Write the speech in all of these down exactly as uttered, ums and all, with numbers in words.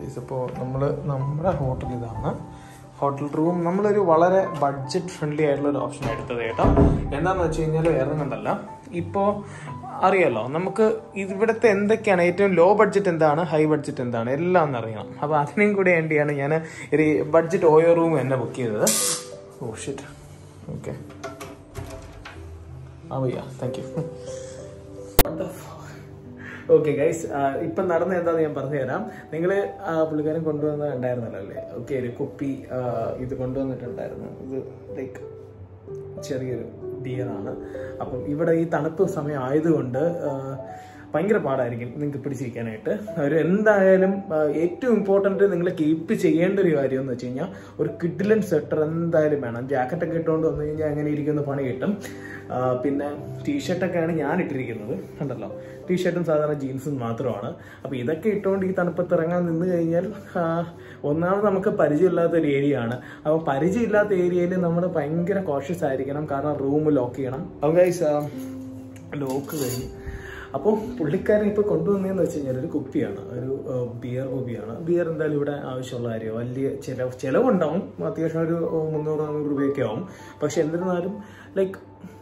അപ്പോൾ നമ്മൾ നമ്മുടെ ഹോട്ടൽ ഇതാണ്. ഹോട്ടൽ റൂം നമ്മളൊരു വളരെ ബഡ്ജറ്റ് ഫ്രണ്ട്ലി ആയിട്ടുള്ളൊരു ഓപ്ഷൻ എടുത്തത് കേട്ടോ. എന്താണെന്ന് വെച്ച് കഴിഞ്ഞാൽ വേറെ ഒന്നല്ല, ഇപ്പോൾ അറിയാലോ നമുക്ക് ഇവിടുത്തെ എന്തൊക്കെയാണ് ഏറ്റവും ലോ ബഡ്ജറ്റ് എന്താണ്, ഹൈ ബഡ്ജറ്റ് എന്താണ് എല്ലാം ഒന്ന് അറിയണം. അപ്പോൾ അതിനും കൂടി വേണ്ടിയാണ് ഞാൻ ഒരു ബഡ്ജറ്റ് ഓയോ റൂം തന്നെ ബുക്ക് ചെയ്തത്. Oh shit. ഓക്കെ ആ ഭയ്യ, താങ്ക് യു. ഓക്കെ ഗൈസ്, ഇപ്പം നടന്ന എന്താണെന്ന് ഞാൻ പറഞ്ഞു തരാം. നിങ്ങൾ പുള്ളിക്കാരൻ കൊണ്ടുവന്നത് ഉണ്ടായിരുന്നല്ലോ അല്ലേ? ഓക്കെ, ഒരു കുപ്പി ഇത് കൊണ്ടുവന്നിട്ടുണ്ടായിരുന്നു. ഇത് ലൈക്ക് ചെറിയൊരു ബിയറാണ്. അപ്പം ഇവിടെ ഈ തണുപ്പ് സമയം ആയതുകൊണ്ട് ഭയങ്കര പാടായിരിക്കും നിങ്ങൾക്ക് പിടിച്ചിരിക്കാനായിട്ട്. ഒരു എന്തായാലും ഏറ്റവും ഇമ്പോർട്ടൻറ്റ് നിങ്ങൾ കീപ്പ് ചെയ്യേണ്ട ഒരു കാര്യം എന്ന് വെച്ച് കഴിഞ്ഞാൽ ഒരു കിഡിലൻ സ്വെറ്റർ എന്തായാലും വേണം. ജാക്കറ്റൊക്കെ ഇട്ടുകൊണ്ട് വന്നു കഴിഞ്ഞാൽ അങ്ങനെ ഇരിക്കുന്ന പണി കിട്ടും. പിന്നെ ടീഷർട്ടൊക്കെയാണ് ഞാൻ ഇട്ടിരിക്കുന്നത്, കണ്ടല്ലോ. ടീഷർട്ടും സാധാരണ ജീൻസും മാത്രമാണ്. അപ്പോൾ ഇതൊക്കെ ഇട്ടുകൊണ്ട് ഈ തണുപ്പത്ത് ഇറങ്ങാൻ നിന്ന് കഴിഞ്ഞാൽ ഒന്നാമത് നമുക്ക് പരിചയമില്ലാത്തൊരു ഏരിയ ആണ്. അപ്പോൾ പരിചയമില്ലാത്ത ഏരിയയിൽ നമ്മൾ ഭയങ്കര കോഷ്യസ് ആയിരിക്കണം, കാരണം റൂം ലോക്ക് ചെയ്യണം. അപ്പോൾ ഗൈസ് ലോക്ക് കഴിഞ്ഞു. അപ്പോൾ പുള്ളിക്കാരൻ ഇപ്പോൾ കൊണ്ടുവന്നതെന്ന് വെച്ച് കഴിഞ്ഞാൽ ഒരു കുപ്പിയാണ്, ഒരു ബിയർ കുപ്പിയാണ്. ബിയർ എന്തായാലും ഇവിടെ ആവശ്യമുള്ള കാര്യം, വലിയ ചിലവ് ചിലവുണ്ടാവും, അത്യാവശ്യം ഒരു മുന്നൂറ് നാനൂറ് രൂപയൊക്കെ ആവും. പക്ഷെ എന്നിരുന്നാലും ലൈക്ക്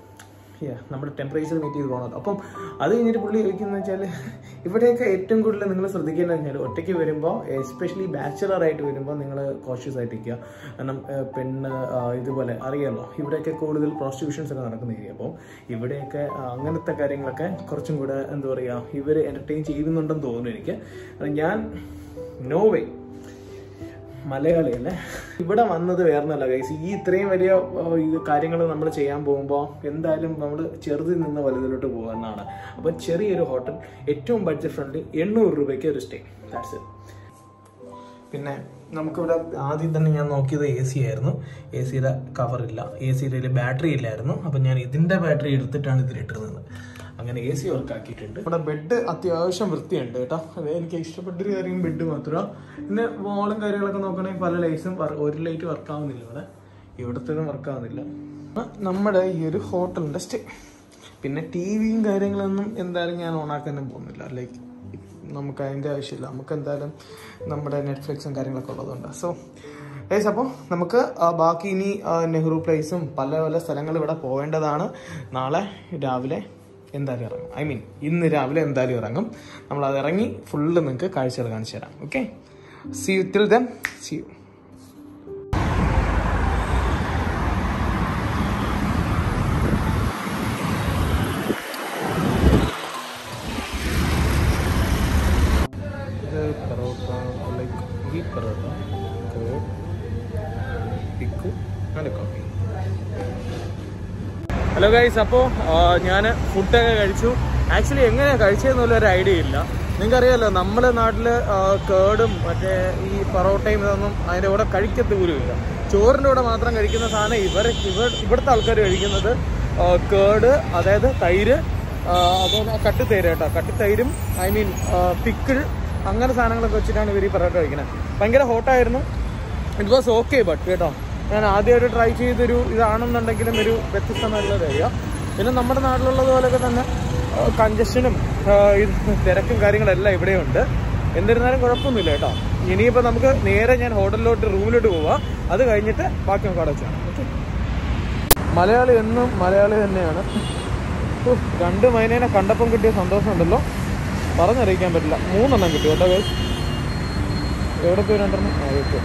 നമ്മുടെ ടെമ്പറേച്ചർ മീറ്റ് ചെയ്ത് പോകണം. അപ്പം അത് കഴിഞ്ഞിട്ട് പുള്ളി ചോദിക്കുന്നത് വെച്ചാൽ ഇവിടെയൊക്കെ ഏറ്റവും കൂടുതൽ നിങ്ങൾ ശ്രദ്ധിക്കേണ്ടത് വെച്ചാൽ ഒറ്റയ്ക്ക് വരുമ്പോൾ, എസ്പെഷ്യലി ബാച്ചിലർ ആയിട്ട് വരുമ്പോൾ നിങ്ങൾ കോഷ്യസ് ആയിട്ടിരിക്കുക. കാരണം പെണ്ണ് ഇതുപോലെ അറിയാമല്ലോ, ഇവിടെയൊക്കെ കൂടുതൽ പ്രോസ്റ്റിറ്റ്യൂഷൻസ് ഒക്കെ നടക്കുന്ന ഏരിയ. അപ്പം ഇവിടെയൊക്കെ അങ്ങനത്തെ കാര്യങ്ങളൊക്കെ കുറച്ചും കൂടെ എന്താ പറയുക, ഇവർ എൻ്റർടൈൻ ചെയ്യുന്നുണ്ടെന്ന് തോന്നുന്നു എനിക്ക്. ഞാൻ നോ വേ മലയാളിയല്ലേ. ഇവിടെ വന്നത് വേറൊന്നല്ല ഗൈസ്, ഈ ഇത്രയും വലിയ കാര്യങ്ങൾ നമ്മൾ ചെയ്യാൻ പോകുമ്പോൾ എന്തായാലും നമ്മൾ ചെറുതിൽ നിന്ന് വലുതിലോട്ട് പോകുന്നതാണ്. അപ്പോൾ ചെറിയൊരു ഹോട്ടൽ, ഏറ്റവും ബഡ്ജറ്റ് ഫ്രണ്ട്ലി, എണ്ണൂറ് രൂപയ്ക്ക് ഒരു സ്റ്റേ, ദാറ്റ്സ് ഇറ്റ്. പിന്നെ നമുക്കിവിടെ ആദ്യം തന്നെ ഞാൻ നോക്കിയത് എ സി ആയിരുന്നു. എ സിയുടെ കവറില്ല, എ സിയുടെ ബാറ്ററി ഇല്ലായിരുന്നു. അപ്പം ഞാൻ ഇതിൻ്റെ ബാറ്ററി എടുത്തിട്ടാണ് ഇതിലിട്ടിരുന്നത്. അങ്ങനെ എ സി വർക്ക് ആക്കിയിട്ടുണ്ട്. ഇവിടെ ബെഡ് അത്യാവശ്യം വൃത്തിയുണ്ട് കേട്ടോ. അത് എനിക്ക് ഇഷ്ടപ്പെട്ടൊരു കാര്യം ബെഡ് മാത്രമാണ്. പിന്നെ വാളും കാര്യങ്ങളൊക്കെ നോക്കണമെങ്കിൽ പല ലൈറ്റ്സും ഒരു ലൈറ്റ് വർക്കാവുന്നില്ല ഇവിടെ, ഇവിടുത്തേതും വർക്കാവുന്നില്ല. നമ്മുടെ ഈ ഒരു ഹോട്ടലിൻ്റെ സ്റ്റേ. പിന്നെ ടി വിയും കാര്യങ്ങളൊന്നും എന്തായാലും ഞാൻ ഓണാക്കാനും പോകുന്നില്ല, ലൈക്ക് നമുക്ക് അതിൻ്റെ ആവശ്യമില്ല. നമുക്ക് എന്തായാലും നമ്മുടെ നെറ്റ്ഫ്ലിക്സും കാര്യങ്ങളൊക്കെ ഉള്ളതുകൊണ്ട്. സോ ഗൈസ്, അപ്പോൾ നമുക്ക് ബാക്കി ഇനി നെഹ്റു പ്ലേസും പല പല സ്ഥലങ്ങൾ ഇവിടെ പോവേണ്ടതാണ്. നാളെ രാവിലെ എന്തായാലും ഇറങ്ങും. ഐ മീൻ ഇന്ന് രാവിലെ എന്തായാലും ഇറങ്ങും. നമ്മളത് ഇറങ്ങി ഫുള്ള് നിങ്ങൾക്ക് കാഴ്ചകൾ കാണിച്ചു തരാം. Okay, see you till then, see you. ഇത് parotta, like wheat parotta, pick and coffee. Hello guys, അപ്പോൾ ഞാൻ ഫുഡൊക്കെ കഴിച്ചു. ആക്ച്വലി എങ്ങനെയാണ് കഴിച്ചതെന്നുള്ള ഒരു ഐഡിയ ഇല്ല. നിങ്ങൾക്കറിയാമല്ലോ, നമ്മുടെ നാട്ടിൽ കേടും മറ്റേ ഈ പൊറോട്ടയും ഇതൊന്നും അതിൻ്റെ കൂടെ കഴിക്കത്ത് പോലുമില്ല. ചോറിൻ്റെ കൂടെ മാത്രം കഴിക്കുന്ന സാധനം ഇവർ ഇവർ ഇവിടുത്തെ ആൾക്കാർ കഴിക്കുന്നത് കേട്, അതായത് തൈര്, അതുപോലെ കട്ടിത്തൈര് കേട്ടോ. കട്ടിത്തൈരും ഐ മീൻ പിക്കിൾ, അങ്ങനെ സാധനങ്ങളൊക്കെ വെച്ചിട്ടാണ് ഇവർ ഈ പൊറോട്ട കഴിക്കുന്നത്. ഭയങ്കര ഹോട്ടായിരുന്നു. ഇറ്റ് വാസ് ഓക്കെ, ബട്ട് കേട്ടോ ഞാൻ ആദ്യമായിട്ട് ട്രൈ ചെയ്തൊരു ഇതാണെന്നുണ്ടെങ്കിലും ഒരു വ്യത്യസ്തമായിട്ടുള്ള ഏരിയ. പിന്നെ നമ്മുടെ നാട്ടിലുള്ളത് പോലെയൊക്കെ തന്നെ കൺജഷനും തിരക്കും കാര്യങ്ങളെല്ലാം ഇവിടെയുണ്ട്. എന്നിരുന്നാലും കുഴപ്പമൊന്നുമില്ല കേട്ടോ. ഇനിയിപ്പോൾ നമുക്ക് നേരെ ഞാൻ ഹോട്ടലിലോട്ട് റൂമിലോട്ട് പോവാം. അത് കഴിഞ്ഞിട്ട് ബാക്കി നമുക്ക് അവിടെ വെച്ചാണ്. ഓക്കെ, മലയാളി എന്നും മലയാളി തന്നെയാണ്. രണ്ട് മൈനേനെ കണ്ടപ്പം കിട്ടിയ സന്തോഷമുണ്ടല്ലോ, പറഞ്ഞറിയിക്കാൻ പറ്റില്ല. മൂന്നെണ്ണം കിട്ടി കേട്ടോ ഗൈസ്. എവിടെ പോയി രണ്ടെണ്ണം ആയിട്ട്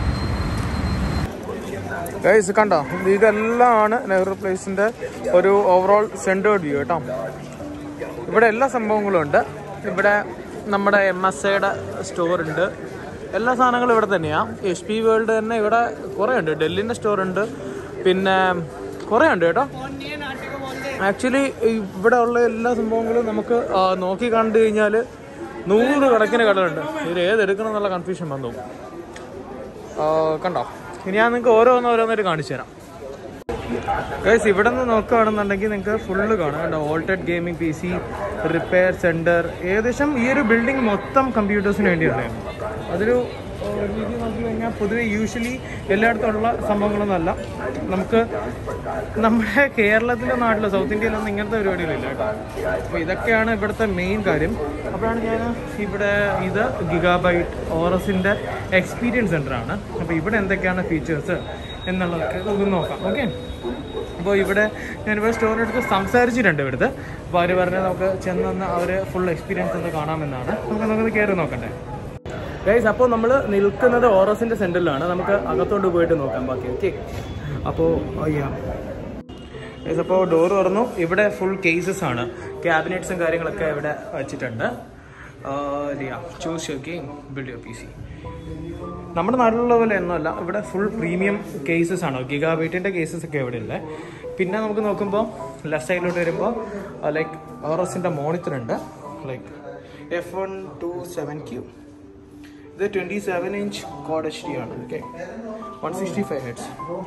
ഗൈസ് കണ്ടോ. ഇതെല്ലാമാണ് നെഹ്റു പ്ലേസിൻ്റെ ഒരു ഓവറോൾ സെൻറ്റേർഡ് വ്യൂ കേട്ടോ. ഇവിടെ എല്ലാ സംഭവങ്ങളും ഉണ്ട്. ഇവിടെ നമ്മുടെ എം എസ് എയുടെ സ്റ്റോറുണ്ട്, എല്ലാ സാധനങ്ങളും ഇവിടെ തന്നെയാണ്. എച്ച് പി വേൾഡ് തന്നെ ഇവിടെ കുറേ ഉണ്ട്. ഡെല്ലിൻ്റെ സ്റ്റോറുണ്ട്, പിന്നെ കുറേ ഉണ്ട് കേട്ടോ. ആക്ച്വലി ഇവിടെ ഉള്ള എല്ലാ സംഭവങ്ങളും നമുക്ക് നോക്കി കണ്ടു കഴിഞ്ഞാൽ നൂറ് കണക്കിന് കടലുണ്ട്. ഇതിൽ ഏതെടുക്കണം എന്നുള്ള കൺഫ്യൂഷൻ വന്നു. കണ്ടോ, ഇനി ഞാൻ നിങ്ങൾക്ക് ഓരോന്ന് ഓരോന്നായിട്ട് കാണിച്ചു തരാം ഗൈസ്. ഇവിടെ നിന്ന് നോക്കുകയാണെന്നുണ്ടെങ്കിൽ നിങ്ങൾക്ക് ഫുള്ള് കാണാം കേട്ടോ. ഓൾട്ടഡ് gaming P C repair centre, ഏകദേശം ഈ ഒരു ബിൽഡിംഗ് മൊത്തം കമ്പ്യൂട്ടേഴ്സിന് വേണ്ടിയാണ്. അതൊരു രീതി നോക്കി കഴിഞ്ഞാൽ പൊതുവെ യൂഷ്വലി എല്ലായിടത്തുള്ള സംഭവങ്ങളൊന്നുമല്ല. നമുക്ക് നമ്മുടെ കേരളത്തിലെ നാട്ടിലോ സൗത്ത് ഇന്ത്യയിലൊന്നും ഇങ്ങനത്തെ പരിപാടികളില്ല കേട്ടോ. അപ്പോൾ ഇതൊക്കെയാണ് ഇവിടുത്തെ മെയിൻ കാര്യം. അപ്പോഴാണ് ഞാൻ ഇവിടെ ഇത് ഗിഗാബൈറ്റ് ഓറസിൻ്റെ എക്സ്പീരിയൻസ് സെൻ്ററാണ്. അപ്പോൾ ഇവിടെ എന്തൊക്കെയാണ് ഫീച്ചേഴ്സ് എന്നുള്ളതൊക്കെ നമുക്ക് നോക്കാം. ഓക്കെ, അപ്പോൾ ഇവിടെ ഞാനിവിടെ സ്റ്റോറിനടുത്ത് സംസാരിച്ചിട്ടുണ്ട് ഇവിടുത്തെ. അപ്പോൾ അവർ പറഞ്ഞാൽ നമുക്ക് ചെന്നൊന്ന് അവർ ഫുൾ എക്സ്പീരിയൻസ് ഒന്ന് കാണാമെന്നാണ്. നമുക്ക് നമുക്കത് കയറി നോക്കണ്ടേ ഗൈസ്. അപ്പോൾ നമ്മൾ നിൽക്കുന്നത് ഓറസിൻ്റെ സെൻറ്ററിലാണ്. നമുക്ക് അകത്തോട്ട് പോയിട്ട് നോക്കാം ബാക്കി. ഓക്കെ, അപ്പോൾ അയ്യാ ഗൈസ്, അപ്പോൾ ഡോർ തുറന്നു. ഇവിടെ ഫുൾ കേസസ് ആണ്, ക്യാബിനറ്റ്സും കാര്യങ്ങളൊക്കെ ഇവിടെ വെച്ചിട്ടുണ്ട്. Choose your game, build your P C. നമ്മുടെ നാട്ടിലുള്ള പോലെ ഒന്നുമല്ല, ഇവിടെ ഫുൾ പ്രീമിയം കേസസ് ആണ്. ഗിഗാബൈറ്റിൻ്റെ കേസസ് ഒക്കെ ഇവിടെ ഉള്ളത്. പിന്നെ നമുക്ക് നോക്കുമ്പോൾ ലെഫ്റ്റ് സൈഡിലോട്ട് വരുമ്പോൾ ലൈക്ക് ഓറസിൻ്റെ മോണിറ്റർ ഉണ്ട്. Like F one two seven Q. ഇത് twenty seven inch quad H D ആണ്. Okay, one sixty five hertz.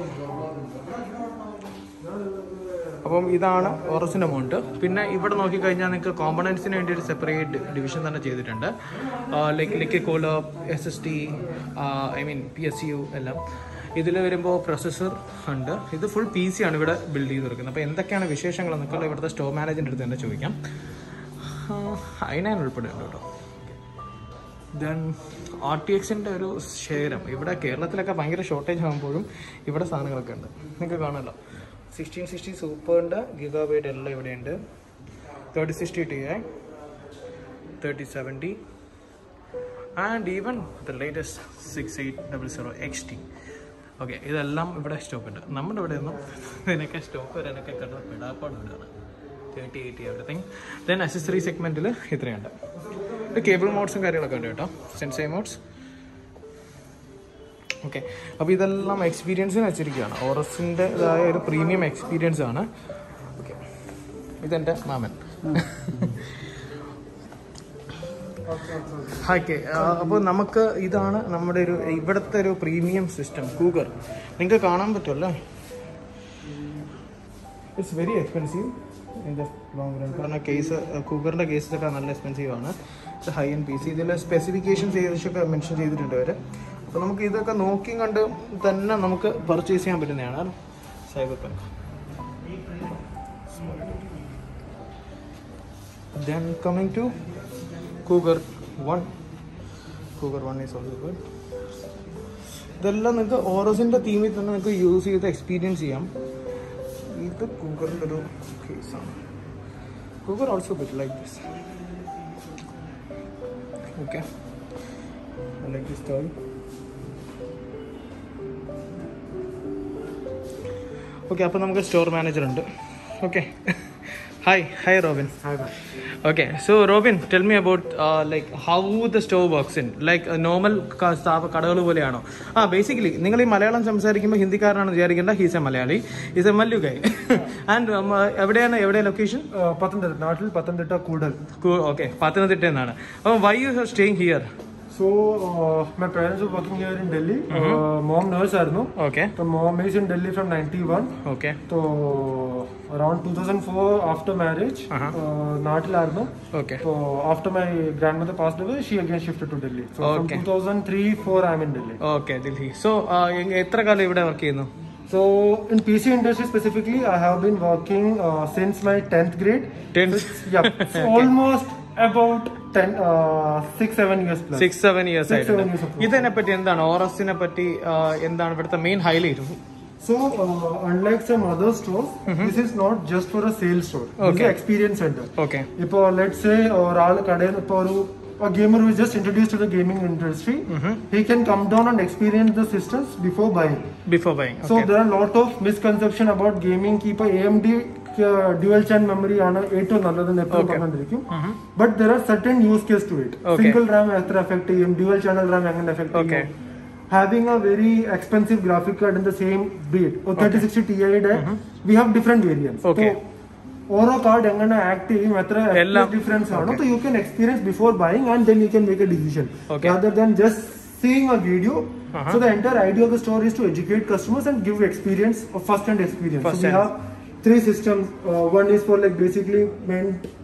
അപ്പം ഇതാണ് ഓറസിൻ്റെ മോണിറ്റർ. പിന്നെ ഇവിടെ നോക്കിക്കഴിഞ്ഞാൽ നിങ്ങൾക്ക് കോമ്പണൻസിന് വേണ്ടി ഒരു സെപ്പറേറ്റ് ഡിവിഷൻ തന്നെ ചെയ്തിട്ടുണ്ട്. Like liquid cooler, S S D, I mean P S U എല്ലാം. ഇതിൽ വരുമ്പോൾ പ്രൊസസ്സർ ഉണ്ട്. ഇത് ഫുൾ പി സി ആണ് ഇവിടെ ബിൽഡ് ചെയ്ത് കൊടുക്കുന്നത്. അപ്പോൾ എന്തൊക്കെയാണ് വിശേഷങ്ങൾ എന്നൊക്കെ ഇവിടുത്തെ സ്റ്റോർ മാനേജറിൻ്റെ അടുത്ത് തന്നെ ചോദിക്കാം. അതിനാണ് ഉൾപ്പെടുന്നുണ്ട് കേട്ടോ. ദെൻ ആർ ടി എക്സിൻ്റെ ഒരു ശേഖരം. ഇവിടെ കേരളത്തിലൊക്കെ ഭയങ്കര ഷോർട്ടേജ് ആകുമ്പോഴും ഇവിടെ സാധനങ്ങളൊക്കെ ഉണ്ട്, നിങ്ങൾക്ക് കാണാമല്ലോ. സിക്സ്റ്റീൻ സിക്സ്റ്റി സൂപ്പറിൻ്റെ ഗിഗാബൈറ്റ് എല്ലാം ഇവിടെയുണ്ട്. Thirty sixty T I, thirty seventy and even the latest six eight double zero X T. Okay, ഇതെല്ലാം ഇവിടെ സ്റ്റോക്ക് ഉണ്ട്. നമ്മുടെ ഇവിടെ ഒന്നും ഇതിനൊക്കെ സ്റ്റോക്ക് വരാനൊക്കെ കണ്ട പെടാപ്പാട് ഇവിടെയാണ്. Thirty eighty everything. Then accessory സെഗ്മെൻറ്റിൽ ഇത്രയുണ്ട്. കേബിൾ മോഡ്സും കാര്യങ്ങളൊക്കെ ഉണ്ട് കേട്ടോ, സെൻസൈ മോഡ്സ്. ഓക്കെ, അപ്പോൾ ഇതെല്ലാം എക്സ്പീരിയൻസിന് വെച്ചിരിക്കുകയാണ്. ഓറസിൻ്റെതായ ഒരു പ്രീമിയം എക്സ്പീരിയൻസ് ആണ്. ഓക്കെ, ഇതെൻ്റെ മാമൻ. ഓക്കെ, അപ്പോൾ നമുക്ക് ഇതാണ് നമ്മുടെ ഒരു ഇവിടുത്തെ ഒരു പ്രീമിയം സിസ്റ്റം കൂഗർ. നിങ്ങൾക്ക് കാണാൻ പറ്റുമല്ലോ. It's very expensive in the long run. കാരണം കേസ് കൂഗറിൻ്റെ കേസസൊക്കെ നല്ല എക്സ്പെൻസീവ് ആണ്. ഇത് ഹൈ എൻഡ് പി സി. ഇതിൽ സ്പെസിഫിക്കേഷൻസ് ഏകദേശമൊക്കെ മെൻഷൻ ചെയ്തിട്ടുണ്ട് അവർ. അപ്പോൾ നമുക്ക് ഇതൊക്കെ നോക്കി കണ്ട് തന്നെ നമുക്ക് പർച്ചേസ് ചെയ്യാൻ പറ്റുന്നതാണ്. Cyber pack. Then coming to Cougar one. Cougar one is also good. ഇതെല്ലാം നിങ്ങൾക്ക് ഓറസിൻ്റെ തീമിൽ തന്നെ നിങ്ങൾക്ക് യൂസ് ചെയ്ത് എക്സ്പീരിയൻസ് ചെയ്യാം. ഇത് കൂഗറിൻ്റെ ഒരു കേസാണ്. Cougar also bit like this. Okay, like this toy. Okay, അപ്പോൾ നമുക്ക് സ്റ്റോർ മാനേജർ ഉണ്ട്. Okay, hi hi Robin. Okay, so Robin, tell me about like how the store works in like normal കടകൾ പോലെയാണോ? ആ, ബേസിക്കലി നിങ്ങൾ ഈ മലയാളം സംസാരിക്കുമ്പോൾ ഹിന്ദിക്കാരനാണ് വിചാരിക്കേണ്ട. He's a Malayali, is a Mallu guy. And എവിടെയാണ് എവിടെ ലൊക്കേഷൻ? പത്തനംതിട്ട. നാട്ടിൽ പത്തനംതിട്ട കൂടൽ. ഓക്കെ, പത്തനംതിട്ട എന്നാണ്. അപ്പോൾ why you are staying here? So uh, my parents were working here in Delhi. Mm-hmm. uh, mom nurse arnu. Okay. So mom is in Delhi from ninety-one. Okay. So around two thousand four after marriage, uh-huh. uh, Natil arnu. Okay. So after my grandmother passed away, she again shifted to Delhi. So okay. From two thousand three four I am in Delhi. Okay, Delhi. So എത്ര കാലം ഇവിടെ work ചെയ്യുന്നു? So in P C industry specifically, I have been working uh, since my tenth grade. tenth. So, yeah. So almost about ten, uh, six, seven years plus. Six, seven years ആയിട്ട്. ഇതിനെ പറ്റി എന്താണ് ഓറസിനെ പറ്റി എന്താണ് ഇവിടുത്തെ main highlight? So uh, unlike some other stores, mm-hmm. this is not just for a sales store. Okay. This is an experience center. Okay. If uh, let's say oral kadayil ipo a gamer who is just introduced to the gaming industry, mm-hmm. he can come down and experience the systems before buying. Before buying. Okay. So there are a lot of misconception about gaming. Keep a A M D uh, dual channel memory on a eight to nalladhan eppodu kannandirikkum. But there are certain use case to it. Okay. Single RAM etra effect cheyum, dual channel RAM engane effect cheyum. Okay. Having a very expensive graphic card in the same breed, or thirty sixty Ti ide, mm-hmm. we have different variants. Okay. So, ഓരോ card എങ്ങനെ act ചെയ്യും, എത്ര difference ആണോ, so you can experience before buying and then you can make a decision. Okay. Rather than just seeing a video. Uh-huh. So the entire idea of the store is to educate customers and give experience, or first hand experience. First so we hand. have three systems. Uh, one is for like basically meant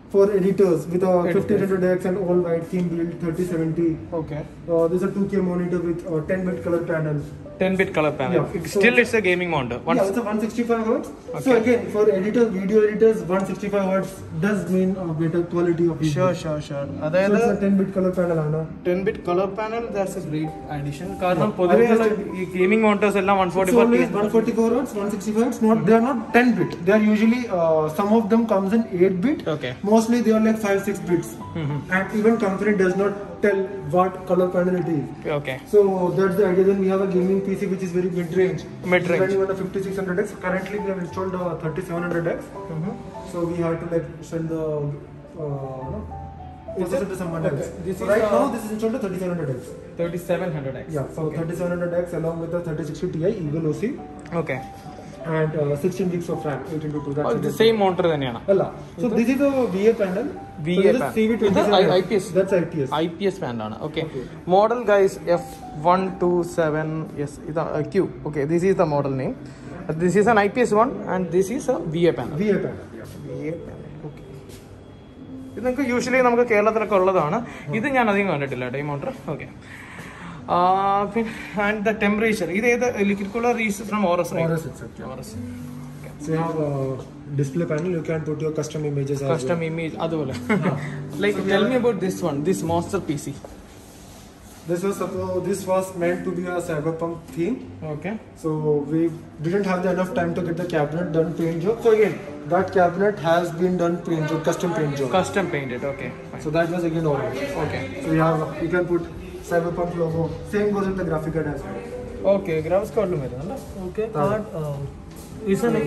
for editors with a fifteen hundred X and all white theme build thirty seventy. Okay. Uh, there's a two K monitor with a ten bit color panel. ten bit color panel. Yeah. It, still, so, it's a gaming monitor. One yeah, it's a one sixty-five hertz. Okay. So again, for editors, video editors, one sixty-five hertz does mean a better quality of video. Sure, sure, sure. So it's a ten bit color panel, Anna. ten bit color panel, that's a great addition. Because പൊതുവെയുള്ള ഈ gaming monitors എല്ലാം one forty-four It's one forty-four hertz, one sixty-five hertz. Not they are not ten bit. They are usually uh, some of them comes in eight bit. Okay. Mostly they are like five six bits. Mm-hmm. And even company does not tell what color panel it is. Okay. So that's the idea. Then we have a gaming P C which is very mid range. Mid range. Running on a fifty-six hundred X. Currently we have installed a thirty-seven hundred X. Mm-hmm. So we have to like send the uh, no. Is it to someone else? Okay. This so is right uh, now this is installed to thirty-seven hundred X. thirty-seven hundred X. Yeah. So okay. thirty-seven hundred X along with the thirty sixty Ti Eagle O C. Okay. And uh, sixteen gigs of RAM, eight into two. That's oh, the same monitor തന്നെയാണ്. അല്ല. So this is a V A panel. V A so panel. ഇത് I P S. That's I P S. I P S panel ആണ്. Okay. okay. Model guys F one two seven. Yes, ഇത് Q. Okay, this is the model name. This is an I P S one and this is a V A panel. V A panel. Yeah. V A panel. Okay. ഇത് നമുക്ക് usually നമുക്ക് കേരളത്തിലൊക്കെ ഉള്ളതാണ്. ഇത് ഞാൻ അധികം കണ്ടിട്ടില്ല കേട്ടോ ഈ motor. Okay. Uh, and the temperature. This is the liquid cooler is from Aorus, right? Aorus itself. Yeah. Aorus. Okay. So you have a display panel. You can put your custom images. Custom well. image. Aduvale. Like so tell me about this one. This monster P C. This was supposed. This was meant to be a cyberpunk theme. Okay. So we didn't have the enough time to get the cabinet done paint job. So again, that cabinet has been done paint job, custom paint job. Custom painted. Okay. Fine. So that was again all. Okay. So you have you can put Cyberpunk logo. Same goes with the graphic card as well. Okay, graphics card में था ना? Okay, card. इसे नहीं.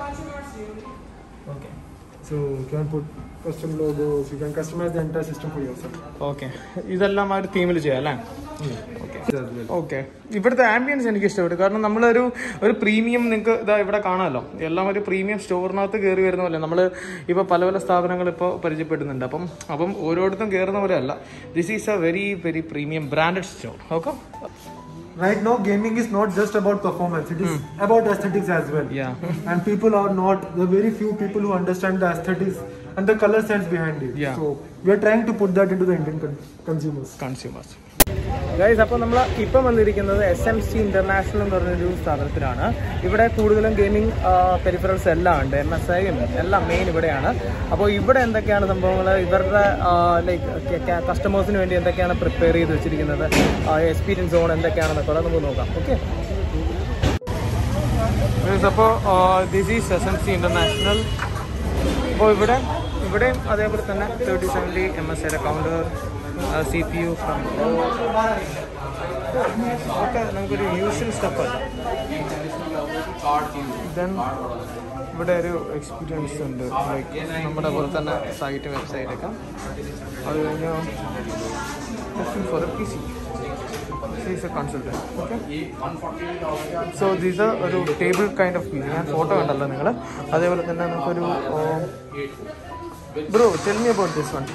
Okay. So you can put custom logos. You can customize the entire system for yourself. Okay. ഇതെല്ലാം ആ ഒരു തീമിൽ ചെയ്യാം അല്ലേ? ഓക്കെ. ഇവിടുത്തെ ആംബിയൻസ് എനിക്ക് ഇഷ്ടപ്പെട്ടു. കാരണം നമ്മളൊരു ഒരു പ്രീമിയം നിങ്ങൾക്ക് ഇതാ ഇവിടെ കാണാമല്ലോ. എല്ലാം ഒരു പ്രീമിയം സ്റ്റോറിനകത്ത് കയറി വരുന്ന പോലെ നമ്മൾ ഇപ്പോൾ പല പല സ്ഥാപനങ്ങൾ ഇപ്പോൾ പരിചയപ്പെടുന്നുണ്ട്. അപ്പം അപ്പം ഓരോരുത്തരും കയറുന്ന പോലെ അല്ല. This is a very very premium branded store. Okay. Right now, gaming is not just about performance. It is mm. about aesthetics as well. Yeah. And people are not, there are very few people who understand the aesthetics and the color sense behind it. Yeah. So, we are trying to put that into the Indian con consumers. Consumers. Guys, അപ്പോൾ നമ്മൾ ഇപ്പം വന്നിരിക്കുന്നത് S M C international എന്ന് പറഞ്ഞൊരു സ്ഥാപനത്തിലാണ്. ഇവിടെ കൂടുതലും gaming peripherals എല്ലാം ഉണ്ട്. എം എസ് ഐയും എല്ലാം മെയിൻ ഇവിടെയാണ്. അപ്പോൾ ഇവിടെ എന്തൊക്കെയാണ് സംഭവങ്ങൾ, ഇവരുടെ ലൈക്ക് കസ്റ്റമേഴ്സിന് വേണ്ടി എന്തൊക്കെയാണ് പ്രിപ്പയർ ചെയ്ത് വെച്ചിരിക്കുന്നത്, എക്സ്പീരിയൻസ് സോൺ എന്തൊക്കെയാണെന്നൊക്കെ നമുക്ക് നോക്കാം. ഓക്കെ. അപ്പോൾ this is S M C international. അപ്പോൾ ഇവിടെ ഇവിടെയും അതേപോലെ തന്നെ തേർട്ടി സെവൻറ്റി എം എസ് ഐയുടെ കൗണ്ടർ, സി പി യു ഒക്കെ നമുക്കൊരു യൂഷ്വൽ സ്റ്റഫല്ല. ദെൻ ഇവിടെ ഒരു എക്സ്പീരിയൻസ് ഉണ്ട്, ലൈക്ക് നമ്മുടെ പോലെ തന്നെ സൈറ്റ് വെബ്സൈറ്റൊക്കെ. അത് കഴിഞ്ഞ് for A P C is a consultant. Okay. So these ഒരു table kind of P C. ഞാൻ ഫോട്ടോ കണ്ടല്ലോ നിങ്ങൾ. അതേപോലെ തന്നെ നമുക്കൊരു bro tell me about this one.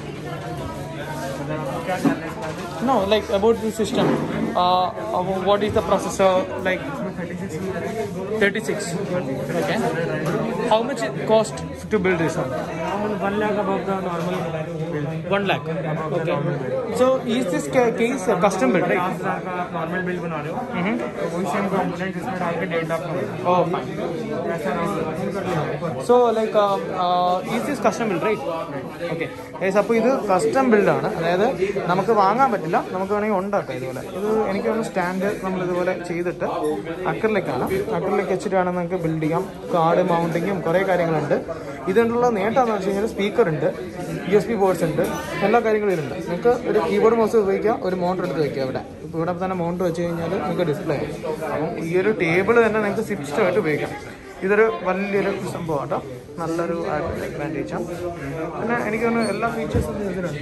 No, like about the system. Uh, what is the processor like? thirty-six. Okay. How much it cost to build this one? One lakh above the normal build. One lakh. Okay. So is this case a custom build, right? Normal build बना रहे हो. Mm-hmm. तो वही same component इसमें डाल के date आप करो. Oh, fine. So like uh, uh, is this custom build, right? Okay. Yes, അപ്പോൾ ഇത് കസ്റ്റം ബിൽഡാണ്. അതായത് നമുക്ക് വാങ്ങാൻ പറ്റില്ല, നമുക്ക് വേണമെങ്കിൽ ഉണ്ടാക്കാം ഇതുപോലെ. ഇത് എനിക്ക് തോന്നുന്നു സ്റ്റാൻഡ് നമ്മൾ ഇതുപോലെ ചെയ്തിട്ട് അക്കറിലേക്കാണ് അക്കറിലേക്ക് വെച്ചിട്ടാണ് നമുക്ക് ബിൽഡ് ചെയ്യാം. കാർഡ് മൗണ്ടിങ്ങും കുറേ കാര്യങ്ങളുണ്ട്. ഇതിനുള്ള നേട്ടം എന്ന് വെച്ച് കഴിഞ്ഞാൽ സ്പീക്കർ ഉണ്ട്, യു എസ് ബി പോർട്സ് ഉണ്ട്, എല്ലാ കാര്യങ്ങളും ഇതിലുണ്ട്. നിങ്ങൾക്ക് ഒരു കീബോർഡ് മൗസ് ഉപയോഗിക്കാം, ഒരു മോണിറ്റർ എടുത്ത് വയ്ക്കുക ഇവിടെ. ഇപ്പോൾ ഇവിടെ തന്നെ മോണിറ്റർ വെച്ച് കഴിഞ്ഞാൽ നിങ്ങൾക്ക് ഡിസ്പ്ലേ ആയി. അപ്പം ഈ ഒരു ടേബിൾ തന്നെ നിങ്ങൾക്ക് സിസ്റ്റമായിട്ട് ഉപയോഗിക്കാം. ഇതൊരു വലിയൊരു സംഭവം കേട്ടോ, നല്ലൊരു അഡ്വാൻറ്റേജാണ്. പിന്നെ എനിക്ക് തോന്നുന്നു എല്ലാ ഫീച്ചേഴ്സും ഇതിലുണ്ട്.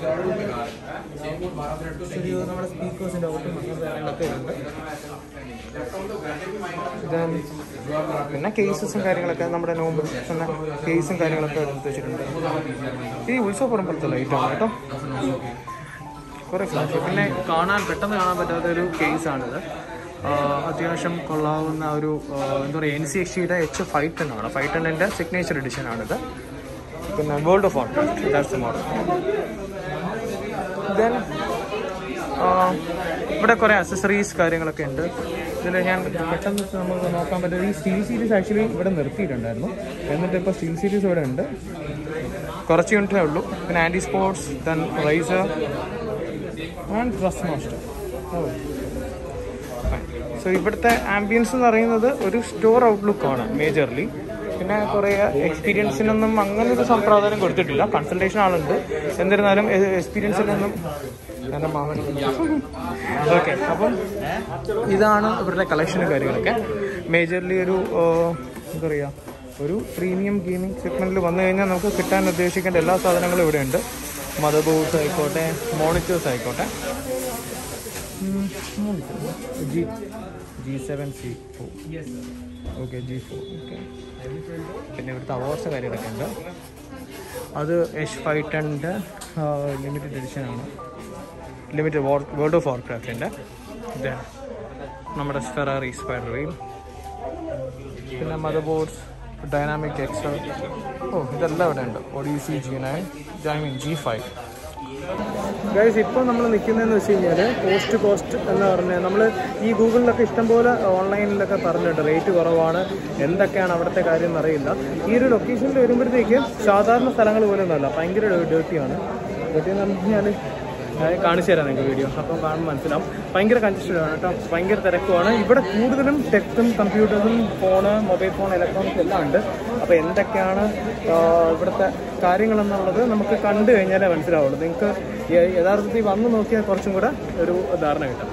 ശരി, നമ്മുടെ സ്പീക്കേഴ്സിൻ്റെ ഔട്ടും കാര്യങ്ങളൊക്കെ ഉണ്ട്. ദെൻ പിന്നെ കേസസും കാര്യങ്ങളൊക്കെ നമ്മുടെ നോമ്പ് പിന്നെ കേസും കാര്യങ്ങളൊക്കെ എടുത്ത് വെച്ചിട്ടുണ്ട്. ഈ ഉത്സവപ്പുറമ്പുറത്തെ ലൈറ്റാണ് കേട്ടോ, കുറേ ഫ്ലാഷ്. പിന്നെ കാണാൻ പെട്ടെന്ന് കാണാൻ പറ്റാത്തൊരു കേസാണിത്. അത്യാവശ്യം കൊള്ളാവുന്ന ഒരു എന്താ പറയുക, എൻ സി എക്സ് ജിയുടെ എച്ച് ഫൈവ് ടെൻ ആണ്. ഫൈവ് ടെന്നിൻ്റെ സിഗ്നേച്ചർ എഡിഷനാണിത്. പിന്നെ world of Warcraft, that's the model. Then ഇവിടെ കുറേ അക്സസറീസ് കാര്യങ്ങളൊക്കെ ഉണ്ട്. ഇതിൽ ഞാൻ പെട്ടെന്ന് നമുക്ക് നോക്കാൻ പറ്റും. ഈ സ്റ്റീൽ സീരീസ് ആക്ച്വലി ഇവിടെ നിർത്തിയിട്ടുണ്ടായിരുന്നു, എന്നിട്ട് ഇപ്പോൾ സ്റ്റീൽ സീരീസ് ഇവിടെ ഉണ്ട്. കുറച്ച് യൂണിറ്റേ ഉള്ളൂ. പിന്നെ anti sports, then riser and trust master. So ഇവിടുത്തെ ആംബിയൻസ് എന്ന് പറയുന്നത് ഒരു സ്റ്റോർ ഔട്ട്ലുക്കാണ് മേജർലി. പിന്നെ കുറേ എക്സ്പീരിയൻസിനൊന്നും അങ്ങനെ ഒരു സംപ്രാധാനം കൊടുത്തിട്ടില്ല. കൺസൾട്ടേഷൻ ആളുണ്ട്, എന്നിരുന്നാലും എക്സ്പീരിയൻസിനൊന്നും എൻ്റെ മാമൻ. ഓക്കെ, അപ്പം ഇതാണ് ഇവരുടെ കളക്ഷനും കാര്യങ്ങളൊക്കെ. മേജർലി ഒരു എന്താ പറയുക, ഒരു പ്രീമിയം ഗെയിമിംഗ് സെഗ്മെൻറ്റിൽ വന്നു കഴിഞ്ഞാൽ നമുക്ക് കിട്ടാൻ ഉദ്ദേശിക്കേണ്ട എല്ലാ സാധനങ്ങളും ഇവിടെ ഉണ്ട്. മദർ ബോർഡ്സ് ആയിക്കോട്ടെ, മോണിറ്റേഴ്സ് ആയിക്കോട്ടെ. G G seven C four okay G four okay. പിന്നെ ഇവിടുത്തെ അവാർഡ്സ് കാര്യങ്ങളൊക്കെ ഉണ്ട്. അത് എച്ച് ഫൈവ് ടെൻ്റെ ലിമിറ്റഡ് എഡിഷനാണ്, ലിമിറ്റഡ് വേൾഡ് ഓഫ് വാർക്രാഫ്റ്റിൻ്റെ. ഇത് നമ്മുടെ ഫെറാറി സ്പൈഡർ വീൽ. പിന്നെ മദർ ബോർഡ്സ്, ഡൈനാമിക് എക്സൽ. ഓ ഇതെല്ലാം ഇവിടെ ഉണ്ട്. Odyssey G nine, I mean G five. Guys, ഇപ്പോൾ നമ്മൾ നിൽക്കുന്നതെന്ന് വെച്ച് കഴിഞ്ഞാൽ കോസ്റ്റ് കോസ്റ്റ് എന്ന് പറഞ്ഞാൽ നമ്മൾ ഈ ഗൂഗിളിലൊക്കെ ഇഷ്ടംപോലെ ഓൺലൈനിലൊക്കെ പറഞ്ഞിട്ടുണ്ട് റേറ്റ് കുറവാണ്, എന്തൊക്കെയാണ് അവിടുത്തെ കാര്യം എന്നറിയില്ല. ഈ ഒരു ലൊക്കേഷനിൽ വരുമ്പോഴത്തേക്ക് സാധാരണ സ്ഥലങ്ങൾ പോലെ ഒന്നുമല്ല, ഭയങ്കര ഡേർട്ടിയാണ്. ഡേർട്ടി എന്ന് പറഞ്ഞു കഴിഞ്ഞാൽ കാണിച്ചു തരാം നിങ്ങൾക്ക് വീഡിയോ, അപ്പം കാണുമ്പോൾ മനസ്സിലാവും. ഭയങ്കര കൺജസ്റ്റഡാണ് കേട്ടോ, ഭയങ്കര തിരക്കുമാണ്. ഇവിടെ കൂടുതലും ടെക്സും കമ്പ്യൂട്ടേഴ്സും ഫോണ്, മൊബൈൽ ഫോൺ, ഇലക്ട്രോണിക്സ് എല്ലാം ഉണ്ട്. അപ്പോൾ എന്തൊക്കെയാണ് ഇവിടുത്തെ കാര്യങ്ങളെന്നുള്ളത് നമുക്ക് കണ്ടു കഴിഞ്ഞാലേ മനസ്സിലാവുള്ളൂ. നിങ്ങൾക്ക് യഥാർത്ഥത്തിൽ വന്ന് നോക്കിയാൽ കുറച്ചും കൂടെ ഒരു ധാരണ കിട്ടും.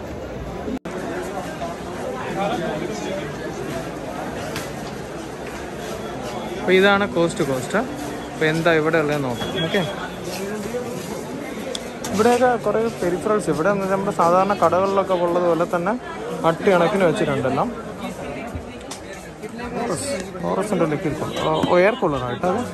അപ്പോൾ ഇതാണ് കോസ്റ്റ് കോസ്റ്റ്. അപ്പോൾ എന്താ ഇവിടെ ഉള്ളതെന്ന് നോക്കാം. ഓക്കെ, ഇവിടെയൊക്കെ കുറേ പെരിഫറൽസ്, ഇവിടെ നമ്മുടെ സാധാരണ കടകളിലൊക്കെ ഉള്ളതുപോലെ തന്നെ അട്ടി കണക്കിന് വെച്ചിട്ടുണ്ടെല്ലാം. ഫോറസ്റ്റിൻ്റെ ലിക്വിഡ് എയർ കൂളറായിട്ട് അത്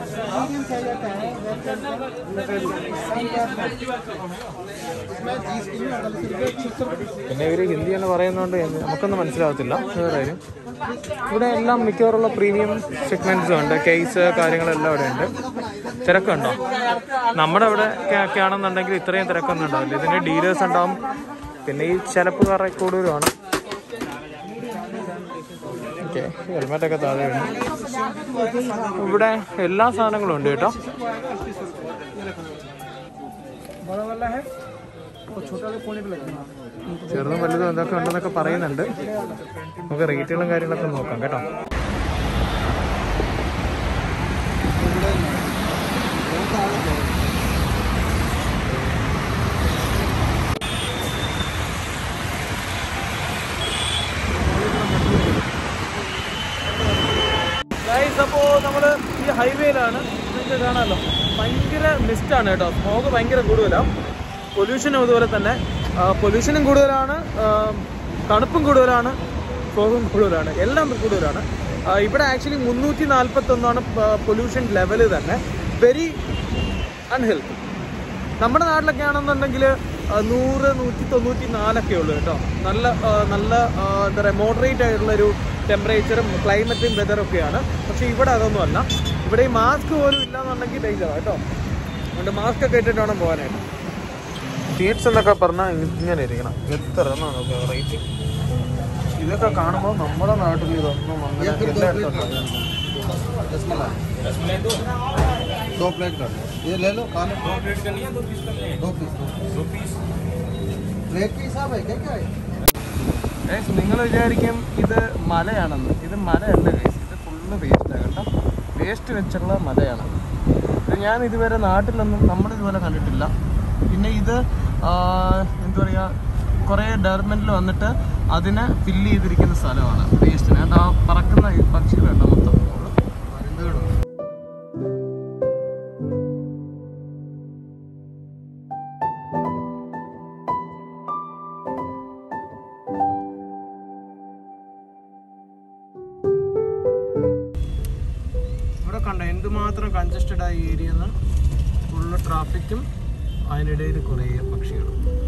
പിന്നെ ഇവർ ഹിന്ദി എന്ന് പറയുന്നതുകൊണ്ട് നമുക്കൊന്നും മനസ്സിലാകത്തില്ല. വേറെ കാര്യം, ഇവിടെ എല്ലാം മിക്കവാറുള്ള പ്രീമിയം സെഗ്മെൻറ്റ്സും ഉണ്ട്. കേസ് കാര്യങ്ങളെല്ലാം ഇവിടെ ഉണ്ട്. തിരക്കുണ്ടോ? നമ്മുടെ ഇവിടെ ഒക്കെ ആണെന്നുണ്ടെങ്കിൽ ഇത്രയും തിരക്കൊന്നും ഉണ്ടാവില്ല. ഇതിൻ്റെ ഡീലേഴ്സ് ഉണ്ടാവും, പിന്നെ ഈ ചിലപ്പുകാരെ കൂടുതലുമാണ്. ഓക്കെ, ഹെൽമെറ്റൊക്കെ താഴെ ഉണ്ട്. ഇവിടെ എല്ലാ സാധനങ്ങളും ഉണ്ട് കേട്ടോ. ചെറുതും വലുതും എന്തൊക്കെ ഉണ്ടെന്നൊക്കെ പറയുന്നുണ്ട്. നമുക്ക് റേറ്റുകളും കാര്യങ്ങളൊക്കെ നോക്കാം കേട്ടോ. അപ്പോൾ നമ്മൾ ഈ ഹൈവേയിലാണ്, നിങ്ങൾക്ക് കാണാമല്ലോ, ഭയങ്കര മിസ്റ്റാണ് കേട്ടോ. സ്മോഗ് ഭയങ്കര കൂടുതലാണ്. പൊല്യൂഷനും അതുപോലെ തന്നെ, പൊല്യൂഷനും കൂടുതലാണ്, തണുപ്പും കൂടുതലാണ്, സ്മോഗും കൂടുതലാണ്, എല്ലാം കൂടുതലാണ്. ഇവിടെ ആക്ച്വലി മുന്നൂറ്റി നാൽപ്പത്തൊന്നാണ് പൊല്യൂഷൻ ലെവല് തന്നെ. Very unhealthy. നമ്മുടെ നാട്ടിലൊക്കെ ആണെന്നുണ്ടെങ്കിൽ നൂറ് നൂറ്റി തൊണ്ണൂറ്റി നാലൊക്കെ ഉള്ളൂ കേട്ടോ. നല്ല നല്ല എന്താ പറയുക, മോഡറേറ്റ് ആയിട്ടുള്ളൊരു ടെമ്പറേച്ചറും ക്ലൈമറ്റും വെതറൊക്കെയാണ്. പക്ഷേ ഇവിടെ അതൊന്നും അല്ല. ഇവിടെ ഈ മാസ്ക് പോലും ഇല്ലാന്നുണ്ടെങ്കിൽ ഡേഞ്ചറാണ് കേട്ടോ. അതുകൊണ്ട് മാസ്ക് ഒക്കെ ഇട്ടിട്ട് വേണം പോകാനായിട്ട്. സീറ്റ്സ് എന്നൊക്കെ പറഞ്ഞാൽ ഇങ്ങനെ ഇരിക്കണം. എത്ര എന്നാണ് റേറ്റ്? ഇതൊക്കെ കാണുമ്പോൾ നമ്മുടെ നാട്ടിൽ ഇതൊന്നും അങ്ങനെ എല്ലായിടത്തും दो प्लेट कर लो, ये ले लो खाने। दो प्लेट करनी है, दो पीस करने हैं? दो पीस दो पीस प्लेट के हिसाब है क्या क्या है? നിങ്ങൾ വിചാരിക്കും ഇത് മലയാണെന്ന്. ഇത് മലയല്ല ഗൈസ്, ഇത് ഫുള്ള് വേസ്റ്റാണ് കേട്ടോ. വേസ്റ്റ് വെച്ചുള്ള മലയാണ് ഇത്. ഞാൻ ഇതുവരെ നാട്ടിലൊന്നും നമ്മളിതുപോലെ കണ്ടിട്ടില്ല. പിന്നെ ഇത് എന്താ പറയുക, കുറേ ഡെവലപ്മെൻറ്റിൽ വന്നിട്ട് അതിനെ ഫില്ല് ചെയ്തിരിക്കുന്ന സ്ഥലമാണ് വേസ്റ്റിന്. അത് ആ പറക്കുന്ന ഈ പക്ഷികളുണ്ട് മൊത്തം. കണ്ട എന്തുമാത്രം കൺജസ്റ്റഡ് ആയ ഏരിയ എന്ന്. ഫുള്ള് ട്രാഫിക്കും അതിനിടയിൽ കുറേ പക്ഷികളും.